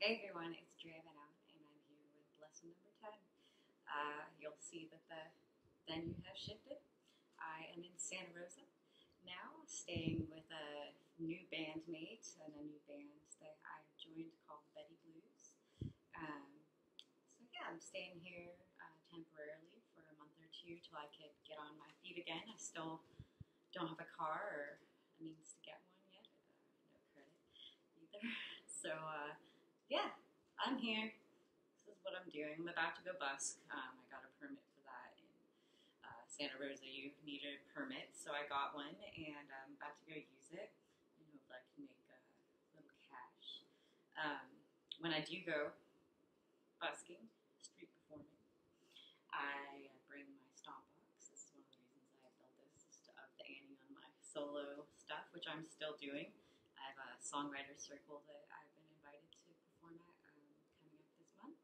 Hey everyone, it's Drea Van Out, and I'm here with lesson number 10. You'll see that the venue has shifted. I am in Santa Rosa now, staying with a new bandmate and a new band that I've joined called Betty Blues. I'm staying here temporarily for a month or two till I could get on my feet again. I still don't have a car or a means to get one yet. No credit either. I'm here. This is what I'm doing. I'm about to go busk. I got a permit for that in Santa Rosa. You need a permit, so I got one, and I'm about to go use it and hope I can make a little cash. When I do go busking, street performing, I bring my stomp box. This is one of the reasons I built this, is to up the ante on my solo stuff, which I'm still doing. I have a songwriter circle that I've been invited to perform at coming up this month.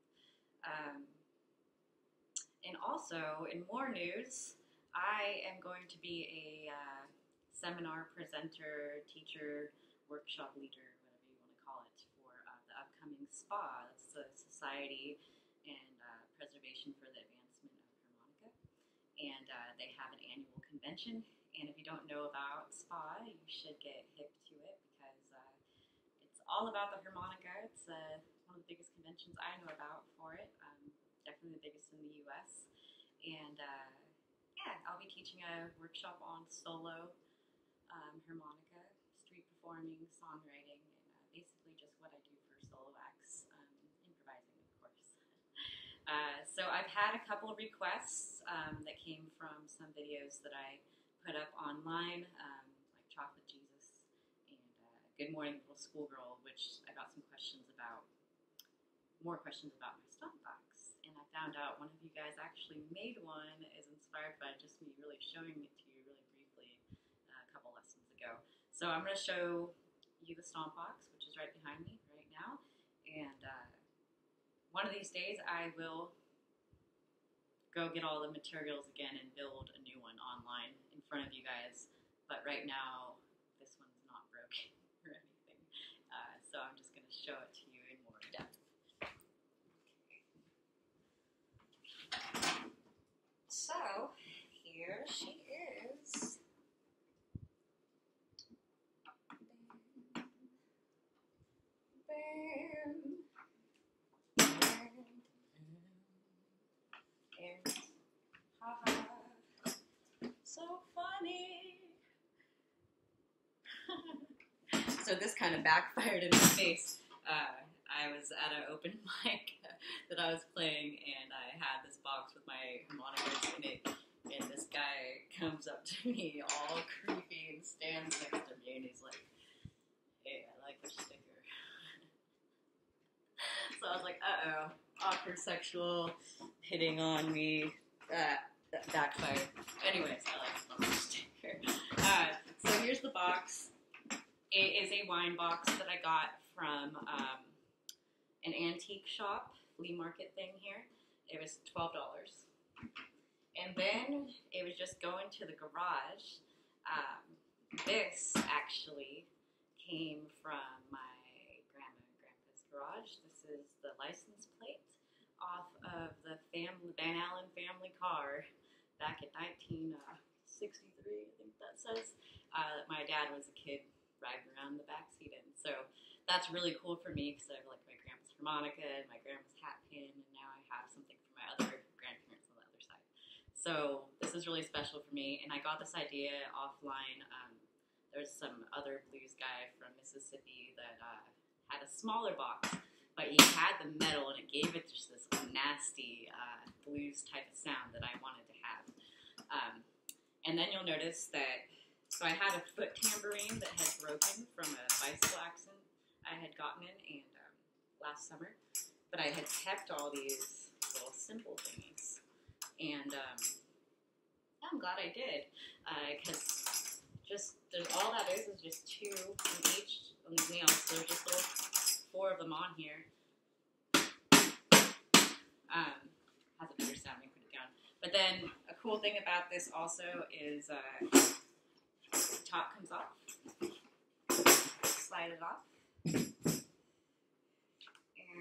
And also, in more news, I am going to be a seminar presenter, teacher, workshop leader, whatever you want to call it, for the upcoming SPA. That's the Society and Preservation for the Advancement of Harmonica. And they have an annual convention. And if you don't know about SPA, you should get hip to it because it's all about the harmonica. It's one of the biggest conventions I know about for it. Definitely the biggest in the U.S. And I'll be teaching a workshop on solo harmonica, street performing, songwriting, and basically just what I do for solo acts, improvising, of course. So I've had a couple of requests that came from some videos that I put up online, like Chocolate Jesus and Good Morning Little Schoolgirl, which I got some questions about, more questions about my stomp box. And I found out one of you guys actually made one, is inspired by just me really showing it to you really briefly a couple lessons ago. So I'm going to show you the stomp box, which is right behind me right now. And one of these days I will go get all the materials again and build a new one online in front of you guys. But right now, this one's not broken or anything. So I'm just going to show it to you in more depth. So here she is. And haha, so funny. So this kind of backfired in my face. I was at an open mic that I was playing, and I had this box with my harmonicas in it, and this guy comes up to me all creepy and stands next to me, and he's like, "Hey, I like your sticker." So I was like, uh-oh, awkward sexual hitting on me. That backfired. Anyways, I like the sticker. So here's the box. It is a wine box that I got from an antique shop, flea market thing here. It was $12. And then it was just going to the garage. This actually came from my grandma and grandpa's garage. This is the license plate off of the Van Allen family car back in 1963, I think that says. My dad was a kid riding around the backseat in. So that's really cool for me because I have like my grandma's harmonica and my grandma's hat pin, and now I have something for my other grandparents on the other side. So this is really special for me, and I got this idea offline. There's some other blues guy from Mississippi that had a smaller box, but he had the metal, and it gave it just this nasty blues type of sound that I wanted to have. And then you'll notice that, so I had a foot tambourine that had broken from a bicycle accident I had gotten in last summer, but I had kept all these little simple thingies, and I'm glad I did, because there's all that is just two on each on these nails. So there's just little 4 of them on here. Has a better sound when you put it down. But then a cool thing about this also is the top comes off. Slide it off. And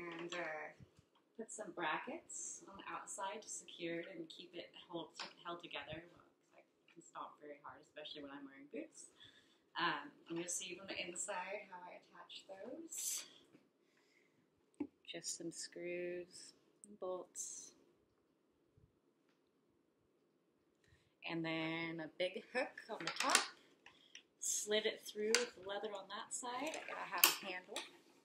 put some brackets on the outside to secure it and keep it held together. I can stomp very hard, especially when I'm wearing boots. And you'll see from the inside how I attach those. Just some screws and bolts. And then a big hook on the top. Slid it through with the leather on that side. I gotta have a handle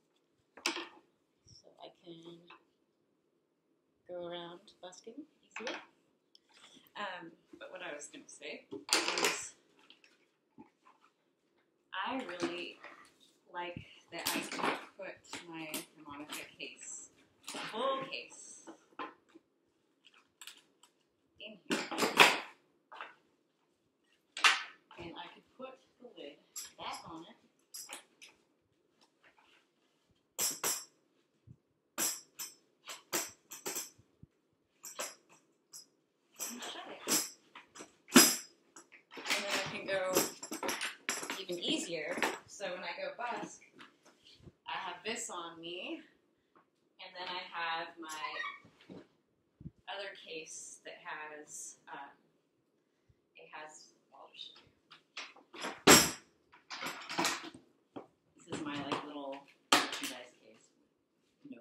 so I can go around busking easier. But what I was gonna say is I really like that I can put my harmonica case, full case, in here. And I could put the lid back on it. And shut it. And then I can go even easier. So when I go busk, I have this on me, and then I have my other case that has, I'll just show you. This is my like little merchandise case. No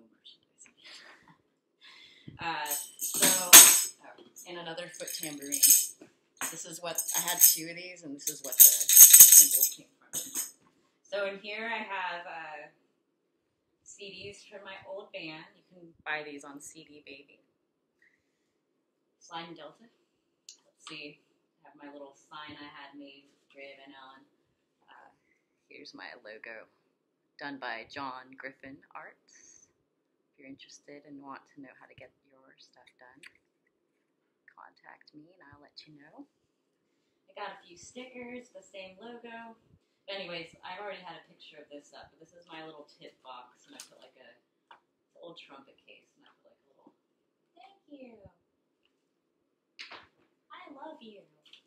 merchandise. And another foot tambourine. This is what, I had 2 of these, and this is what the symbols came from. So in here I have CDs from my old band. You can buy these on CD Baby. Slide and Delta. Let's see. I have my little sign I had made with Drea Van Allen. Here's my logo, done by John Griffin Arts. If you're interested and want to know how to get your stuff done, contact me and I'll let you know. I got a few stickers, the same logo. But anyways, I've already had a picture of this up, but this is my little tip box, and I put like an old trumpet case, and I put like a little, thank you, I love you.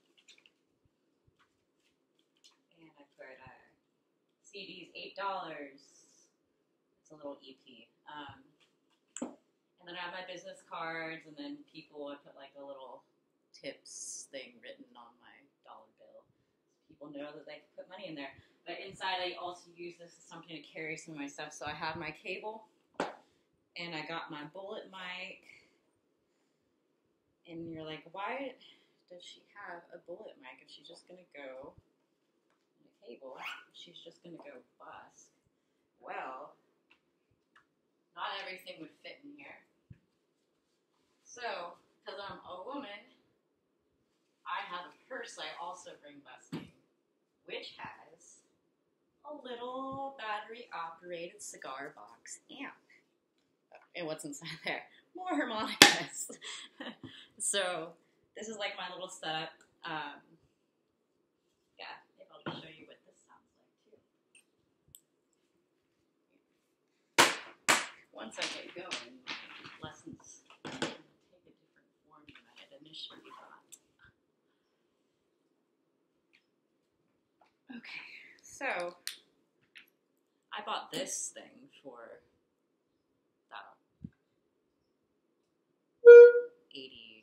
And I put CDs, $8. It's a little EP. And then I have my business cards, and then people would put like a little tips thing written on my dollar bill. So people know that they can put money in there. But inside I also use this as something to carry some of my stuff. So I have my cable, and I got my bullet mic. And you're like, why does she have a bullet mic if she's just going to go on a cable? She's just going to go busk. Well, not everything would fit in here. So, because I'm a woman, I have a purse I also bring busking, which has a little battery-operated cigar box amp. And what's inside there? More harmonicas. So, this is like my little setup. Yeah, maybe I'll just show you what this sounds like, too. Once I get going, lessons take a different form than I had initially thought. Okay, so I bought this thing for about $80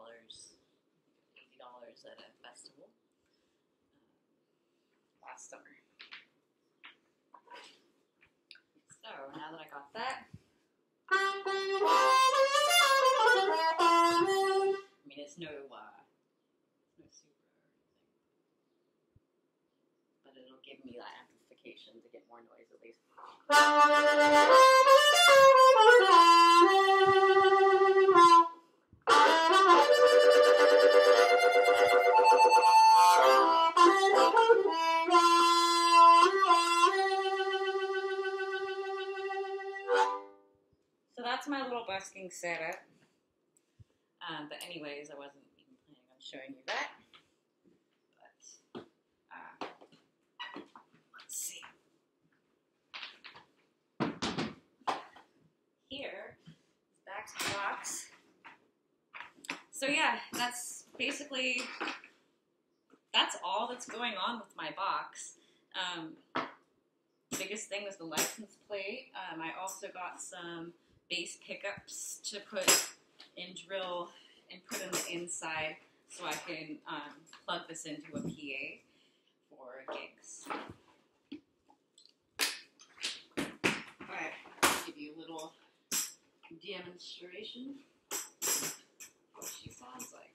at a festival last summer. So now that I got that, I mean it's no super or anything, but it'll give me that amplification to get more noise at least. So that's my little busking setup. But anyways, I wasn't even planning on showing you that. But let's see. Here, back to the box. So yeah, that's basically, that's all that's going on with my box. The biggest thing was the license plate. I also got some bass pickups to put in drill and put in the inside so I can plug this into a PA for gigs. Alright, I'll give you a little demonstration of what she sounds like.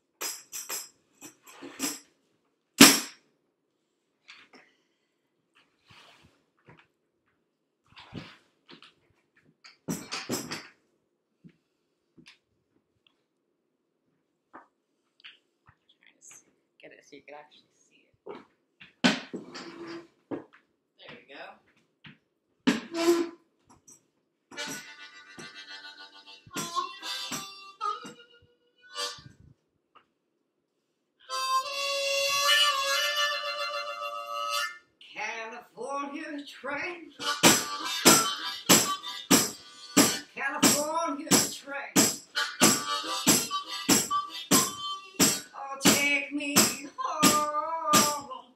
Get it so you can actually see it. There we go. California train, California train, oh take me home,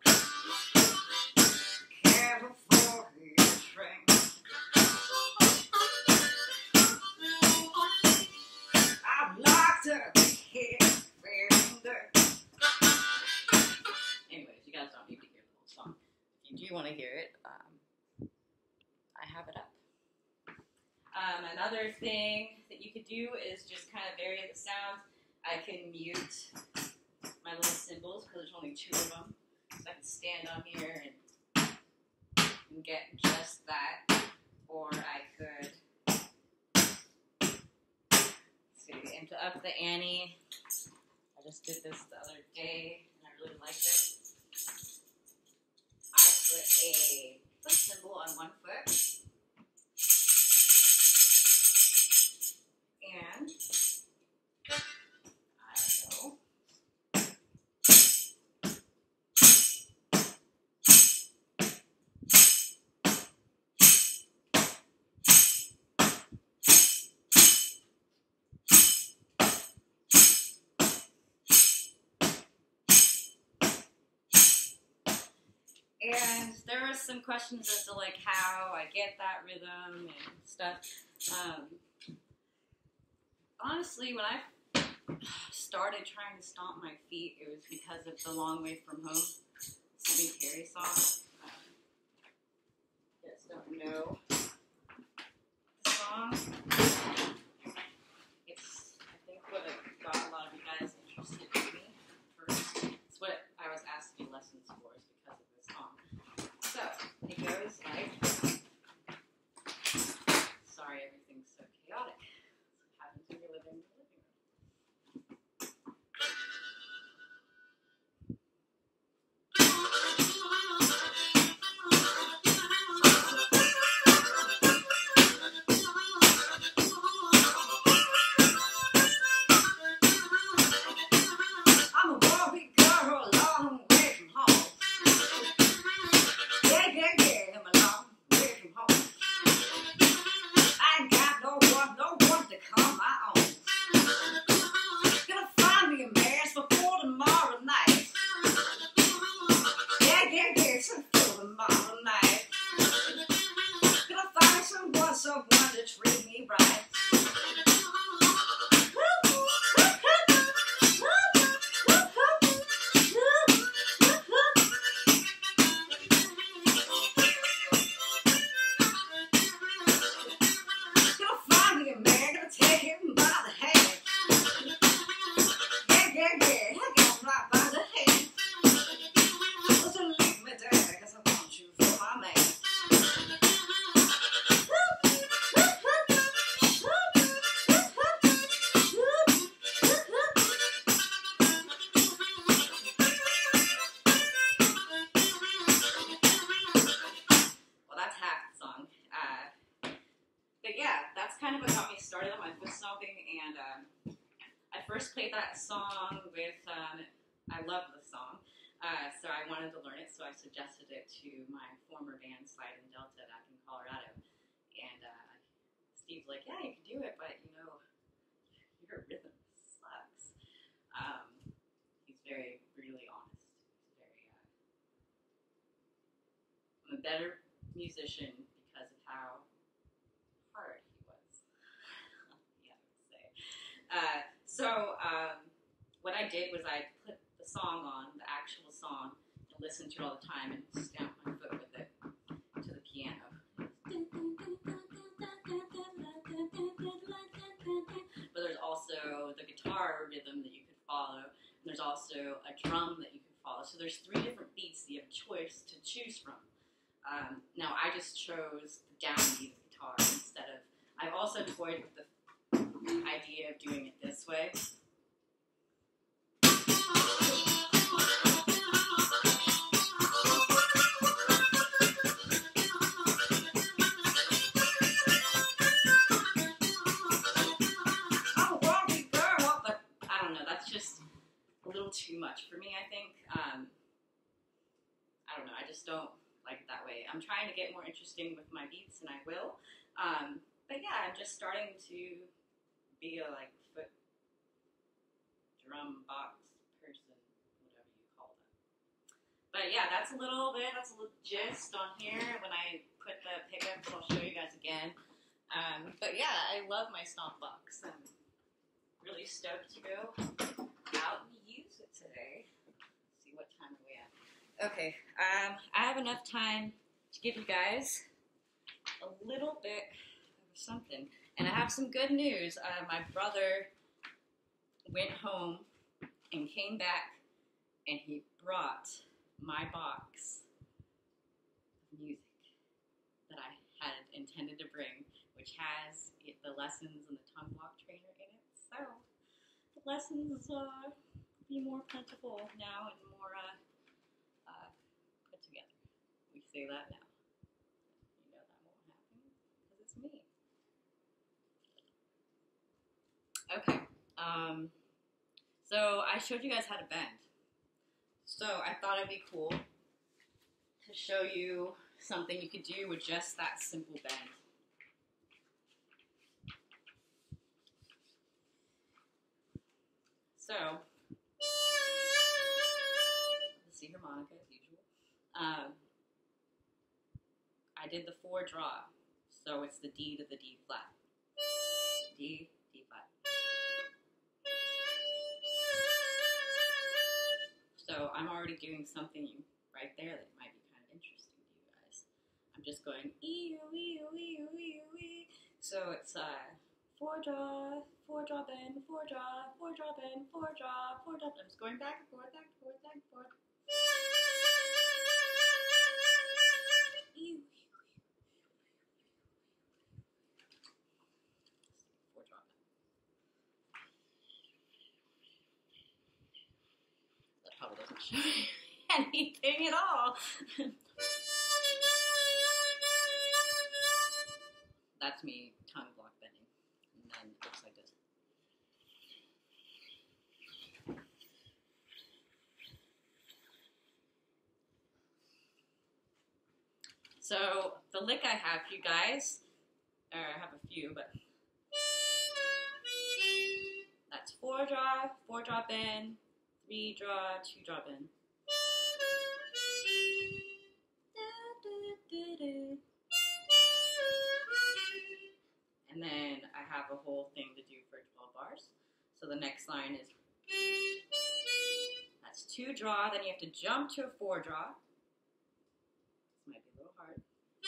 California train. I've locked up the head fender. Anyways, you guys don't need to hear the whole song. If you do want to hear it, I have it up. Another thing that you could do is just kind of vary the sounds. I can mute my little cymbals because there's only 2 of them. So I can stand on here and get just that. Or I could, see, and to up the ante, I just did this the other day and I really liked it. I put a foot cymbal on one foot. And I don't know. And there were some questions as to like how I get that rhythm and stuff. Honestly, when I started trying to stomp my feet, it was because of The Long Way From Home, Steve Perry song. You guys don't know the song. It's, I think, what got a lot of you guys interested in me first. It's what I was asked to do lessons for, is because of this song. So, it goes like, sorry, everything's so chaotic. In your living room. I'm a Barbie girl, a long way from home. Yeah, yeah, yeah, I'm a long way from home. I ain't got no one to call my own. Gonna find me a mask before tomorrow night. Yeah, yeah, yeah, before tomorrow night. Gonna find someone to treat me right. Gonna find me a man, gonna take him by the hand. Yeah, yeah, yeah, I got him right by the hand. So leave me there, 'cause I want you for my man. Well, that's half the song. But yeah, that's kind of what got me started on my foot stomping, and I first played that song with, I love the song, so I wanted to learn it, so I suggested it to my former band, Slide and Delta, back in Colorado, and Steve's like, yeah, you can do it, but, you know, your rhythm sucks. He's very, really honest. He's very, I'm a better musician because of how hard he was. So what I did was I put the song on, the actual song, and listened to it all the time and stamped my foot with it to the piano. But there's also the guitar rhythm that you could follow, and there's also a drum that you can follow. So there's 3 different beats that you have a choice to choose from. Now I just chose the downbeat of the guitar instead of. I've also toyed with the idea of doing it this way. Too much for me, I think. I don't know. I just don't like it that way. I'm trying to get more interesting with my beats, and I will. But yeah, I'm just starting to be a foot drum box person, whatever you call that. But yeah, that's a little gist on here. When I put the pickups, I'll show you guys again. But yeah, I love my stomp box. I'm really stoked to go out and use it today. Let's see, what time are we at? Okay, I have enough time to give you guys a little bit of something. And I have some good news. My brother went home and came back, and he brought my box of music that I had intended to bring, which has the lessons and the tongue block trainer in it. So the lessons be more plentiful now and more put together. We say that now. You know that won't happen because it's me. Okay. So I showed you guys how to bend. So I thought it'd be cool to show you something you could do with just that simple bend. So, the C harmonica as usual. I did the 4 draw, so it's the D to the D flat. D, D flat. So I'm already doing something right there that might be kind of interesting to you guys. I'm just going ee-oo-ee-oo-ee-oo-ee. So it's 4 draw, 4 draw bend, 4 draw, 4 draw bend, 4 draw, 4 draw. I'm just going back and forth, back and forth, back and forth. 4 draw bend. That probably doesn't show you anything at all. That's me tongue block bending, and then it looks like this. So the lick I have for you guys, or I have a few, but that's 4 draw, 4 draw bend, 3 draw, 2 draw bend. And then I have a whole thing to do for 12 bars. So the next line is, that's 2 draw, then you have to jump to a 4 draw. This might be a little hard.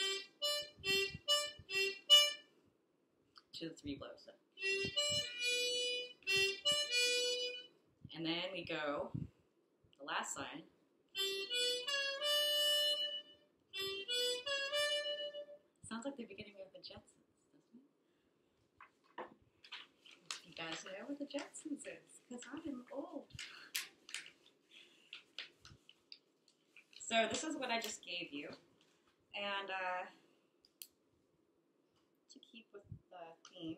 To the 3 blows. So. And then we go, the last line. Sounds like the beginning of the Jetsons, doesn't it? You guys know what the Jetsons is, because I am old. So this is what I just gave you. And to keep with the theme,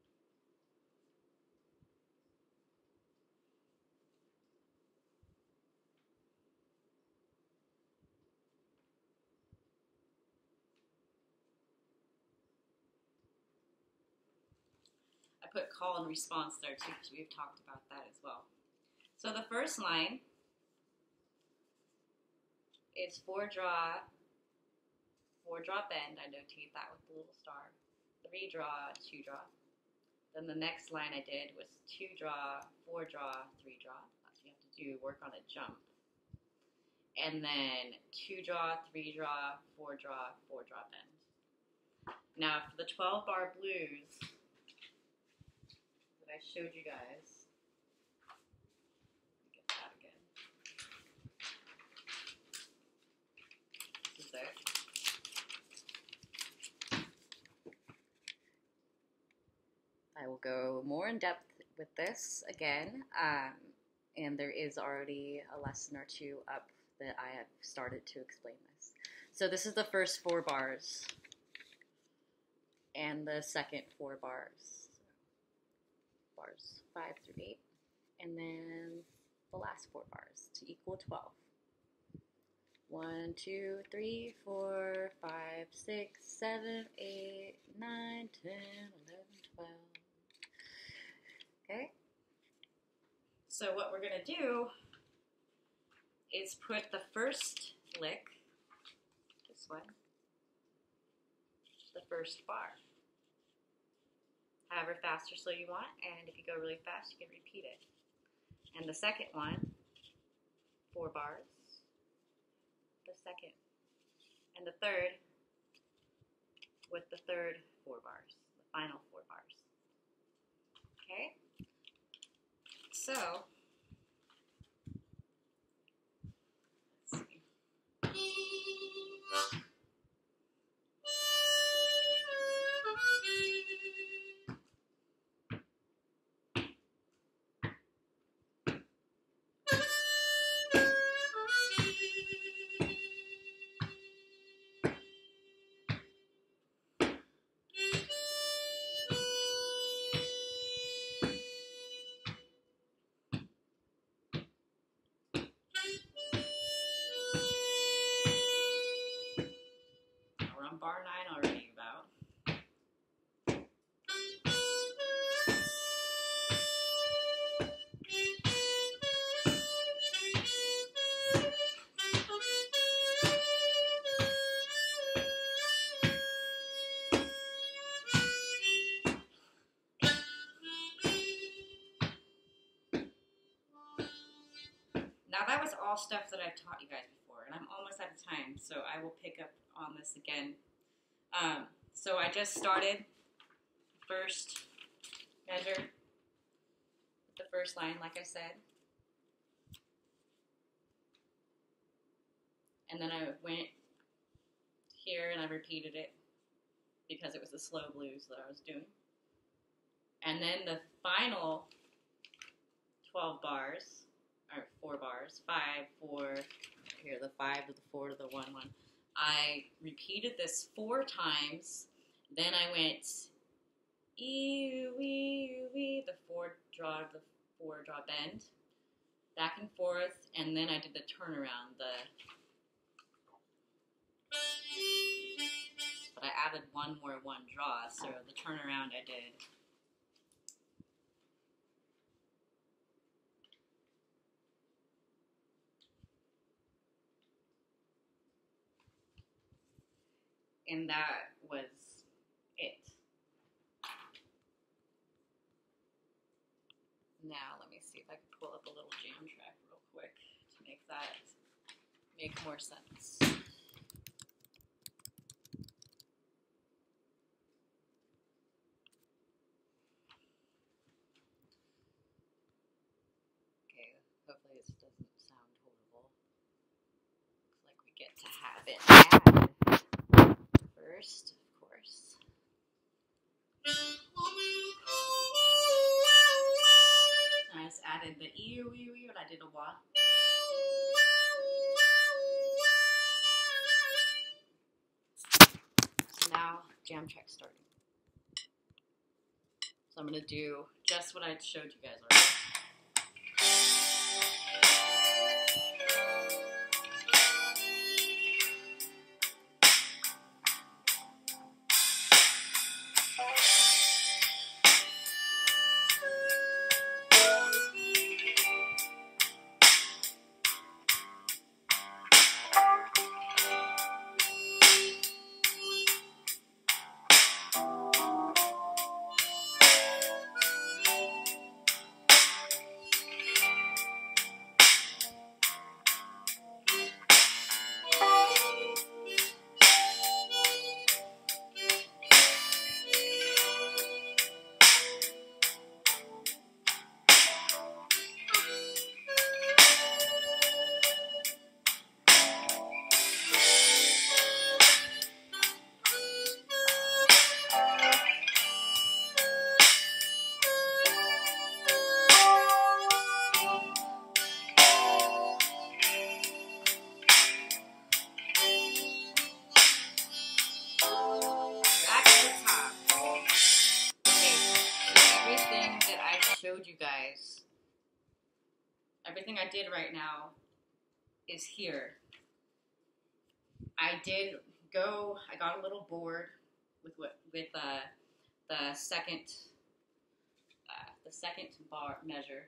I put call and response there too, because we've talked about that as well. So the first line is 4 draw, 4 draw bend. I notate that with the little star. 3 draw, 2 draw, Then the next line I did was 2 draw, 4 draw, 3 draw. So you have to do work on a jump. And then 2 draw, 3 draw, 4 draw, 4 draw bend. Now for the 12 bar blues that I showed you guys, let me get that again. This is it. I will go more in depth with this again, and there is already a lesson or two up that I have started to explain this. So this is the first 4 bars, and the second 4 bars, bars 5 through 8, and then the last 4 bars to equal 12. 1, 2, 3, 4, 5, 6, 7, 8, 9, 10, 11, 12. Okay, so what we're going to do is put the first lick, this one, the first bar, however fast or slow you want, and if you go really fast, you can repeat it. And the second one, 4 bars, the second, and the third with the third 4 bars, the final 4 bars. Okay? So, let's see. We're on bar 9 already about. Now that was all stuff that I've taught you guys before, and I'm almost out of time, so I will pick up on this again. So I just started first measure with the first line, like I said. And then I went here and I repeated it because it was the slow blues that I was doing. And then the final 12 bars, or 4 bars, 5, 4, here the 5 to the 4 to the 1, 1. I repeated this 4 times, then I went ee, the 4 draw bend, back and forth, and then I did the turnaround, but I added one more 1 draw, so the turnaround I did. And that was it. Now let me see if I can pull up a little jam track real quick to make that make more sense. Okay, hopefully this doesn't sound horrible. Looks like we get to have it added first, of course. I just added the ew, and I did a wah. So now jam track starting. So I'm going to do just what I showed you guys already. showed you guys, everything I did right now is here. I got a little bored with the second bar measure.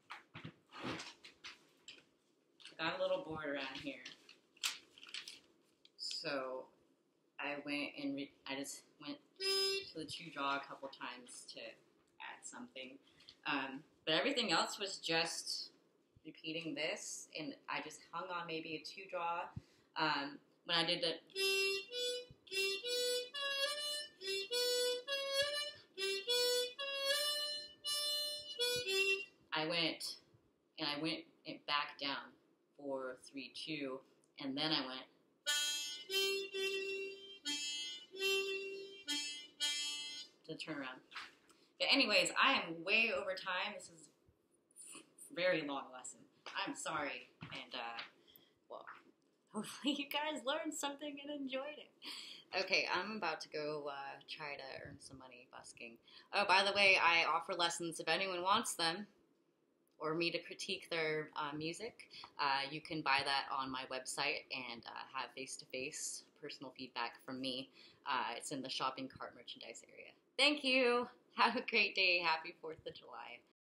I got a little bored around here, so I just went to the chew jaw a couple times to add something, but everything else was just repeating this, and I just hung on maybe a chew jaw. When I did the I went it back down 4, 3, 2, and then I went to turn around. But anyways, I am way over time. This is a very long lesson. I'm sorry, and well, hopefully you guys learned something and enjoyed it. Okay, I'm about to go try to earn some money busking. Oh, by the way, I offer lessons if anyone wants them, or me to critique their music. You can buy that on my website and have face-to-face personal feedback from me. It's in the shopping cart merchandise area. Thank you. Have a great day. Happy 4th of July.